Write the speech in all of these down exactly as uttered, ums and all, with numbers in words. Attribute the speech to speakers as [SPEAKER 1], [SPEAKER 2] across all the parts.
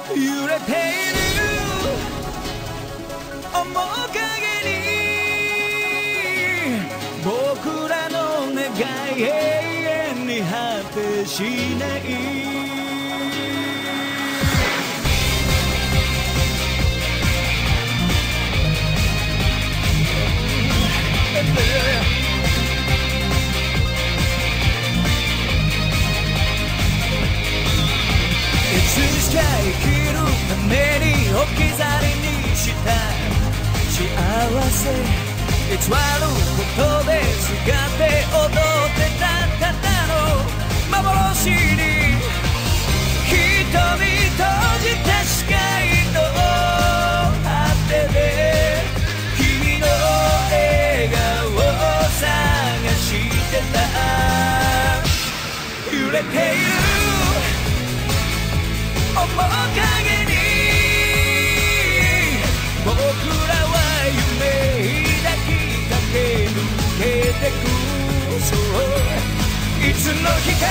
[SPEAKER 1] 揺れている面影に僕らの願い永遠に果てしないいつしか生きるために置き去りにした幸せ偽ることで使って踊ってたただの幻に瞳閉じた視界の果てで君の笑顔を探してた揺れている面影に僕らは夢抱きかけ抜けてくそういつの日か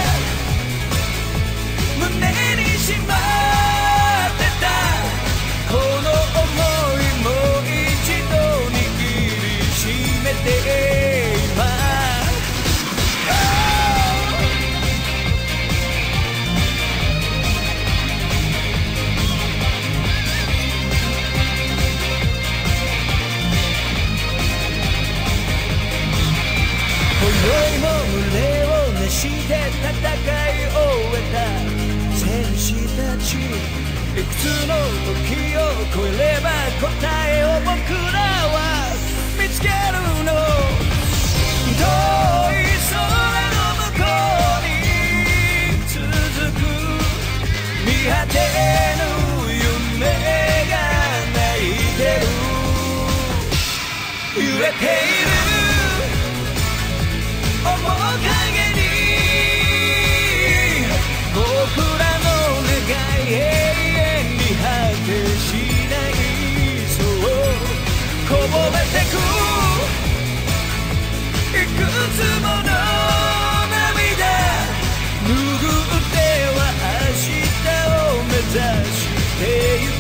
[SPEAKER 1] 胸にしまってたこの想いも一度握りしめて今今宵も胸を熱して戦い終えた戦士たちいくつの時を超えれば答えを僕らは見つけるの遠い空の向こうに続く見果てぬ夢が泣いてる揺れている面影に僕らの願い永遠に果てしないそうこぼれてくいくつもの涙拭っては明日を目指してゆく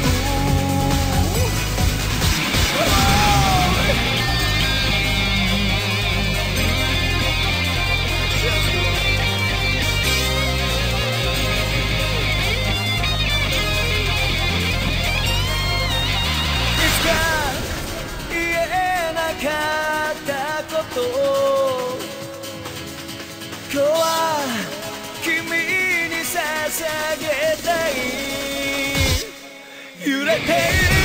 [SPEAKER 1] 今日は君に捧げたい揺れている